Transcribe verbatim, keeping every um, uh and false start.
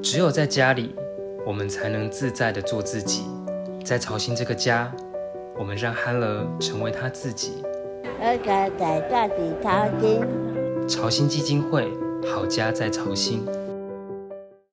只有在家里，我们才能自在地做自己。在潮兴这个家，我们让憨儿成为他自己。 儿歌在这里潮兴。 潮兴基金会，好家在潮兴。